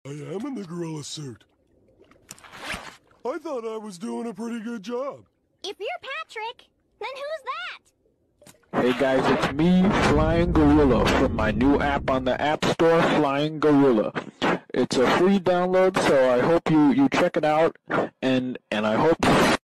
I am in the gorilla suit. I thought I was doing a pretty good job. If you're Patrick, then who's that? Hey guys, it's me, Flying Gorilla, from my new app on the App Store, Flying Gorilla. It's a free download, so I hope you check it out, and I hope